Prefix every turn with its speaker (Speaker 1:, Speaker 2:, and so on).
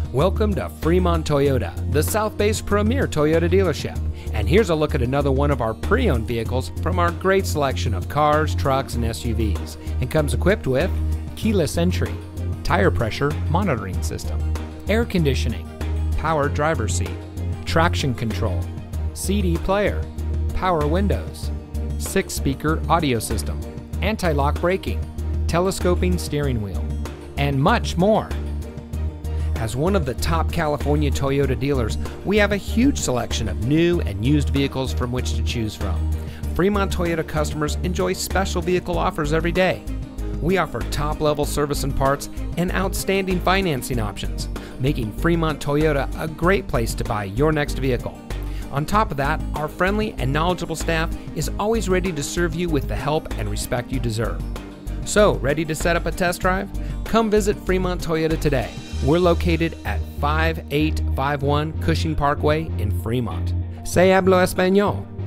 Speaker 1: Welcome to Fremont Toyota, the South Bay's premier Toyota dealership. And here's a look at another one of our pre-owned vehicles from our great selection of cars, trucks, and SUVs. And comes equipped with keyless entry, tire pressure monitoring system, air conditioning, power driver's seat, traction control, CD player, power windows, 6-speaker audio system, anti-lock braking, telescoping steering wheel, and much more. As one of the top California Toyota dealers, we have a huge selection of new and used vehicles from which to choose from. Fremont Toyota customers enjoy special vehicle offers every day. We offer top-level service and parts and outstanding financing options, making Fremont Toyota a great place to buy your next vehicle. On top of that, our friendly and knowledgeable staff is always ready to serve you with the help and respect you deserve. So, ready to set up a test drive? Come visit Fremont Toyota today. We're located at 5851 Cushing Parkway in Fremont. Se hablo español.